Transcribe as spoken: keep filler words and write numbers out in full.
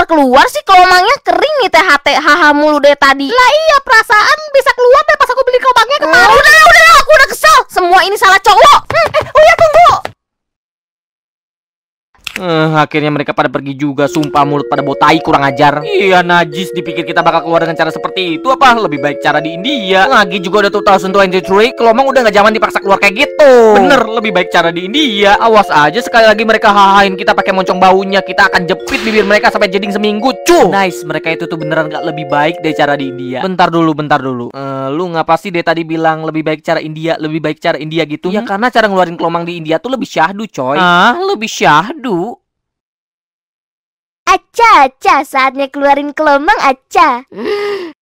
keluar-keluar sih? Kelomangnya kering nih, T H T H H mulu deh tadi. Lah iya, perasaan bisa keluar deh pas aku beli kelomangnya Hmm, kemarin. udah, udah, aku udah kesel. Semua ini salah cowok. Hmm, eh, oh ya tunggu. Eh, akhirnya mereka pada pergi juga. Sumpah mulut pada bau tai, kurang ajar. Iya najis, dipikir kita bakal keluar dengan cara seperti itu apa? Lebih baik cara di India. Lagi juga udah dua ribu dua puluh tiga, Kelomang udah gak zaman dipaksa keluar kayak gitu. Bener, lebih baik cara di India. Awas aja sekali lagi mereka hahain kita pakai moncong baunya, kita akan jepit bibir mereka sampai jeding seminggu, cu. Nice, mereka itu tuh beneran gak lebih baik dari cara di India. Bentar dulu, bentar dulu. Eh, lu ngapa sih deh tadi bilang lebih baik cara India, lebih baik cara India gitu? Ya karena cara ngeluarin kelomang di India tuh lebih syahdu, coy. Ah, lebih syahdu. Aca, aca, saatnya keluarin kelomang, aca.